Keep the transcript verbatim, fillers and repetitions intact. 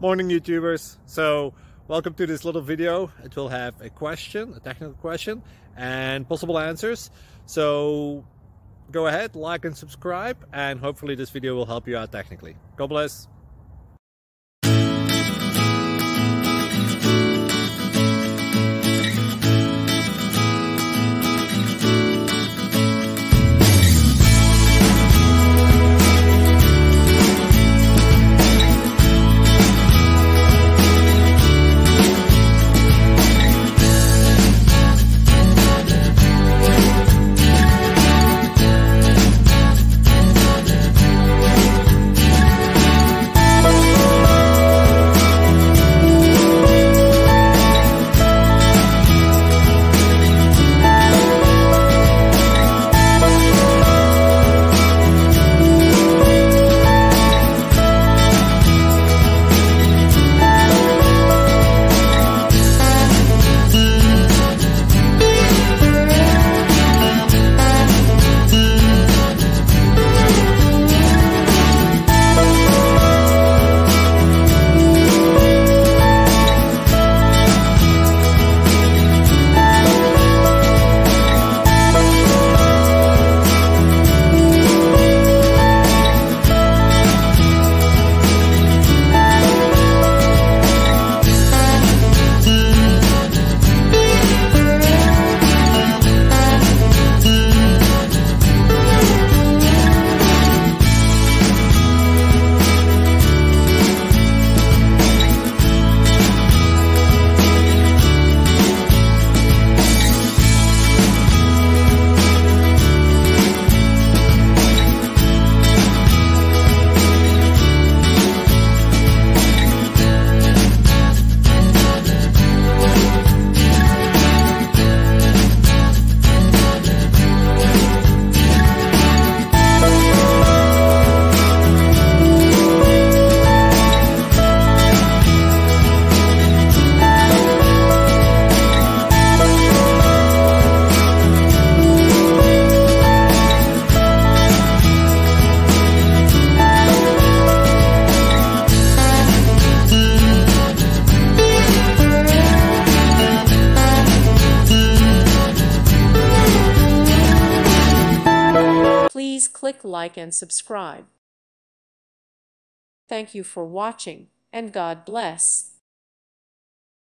Morning YouTubers. So welcome to this little video. It will have a question, a technical question, and possible answers. So go ahead, like and subscribe, and hopefully this video will help you out technically. God bless. Please click like and subscribe. Thank you for watching, and God bless.